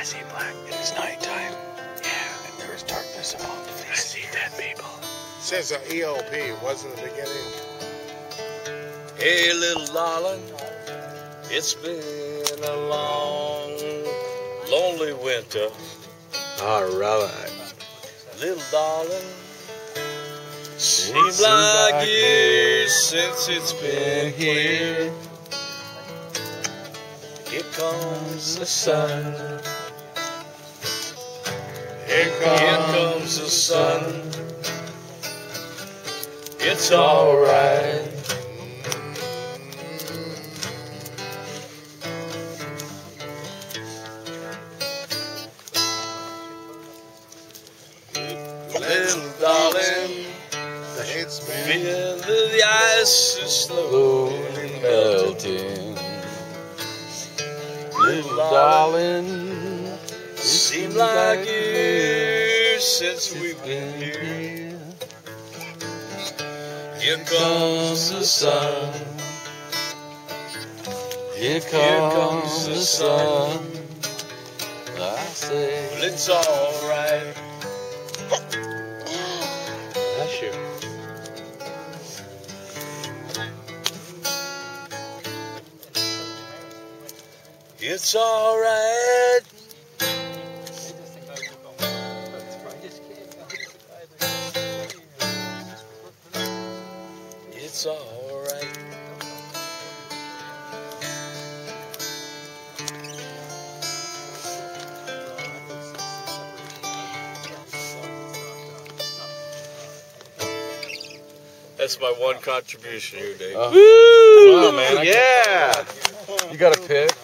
see black. It's nighttime. Yeah. And there is darkness upon the face. I see dead people. It says ELP. Wasn't the beginning. Hey, little darling, it's been a long, lonely winter. All right. Little darling, seems like years since it's been here. Here comes the sun. Here comes the sun. It's alright. Little darling, It's been. feel the ice is slowly melting. Little darling, seems like years since we've been here. Here comes the sun. Here comes the sun. I say. Well, it's alright. Bless you. It's alright. It's alright. That's my one contribution here, Dave. Woo! Come on, man. Yeah. You got a pick?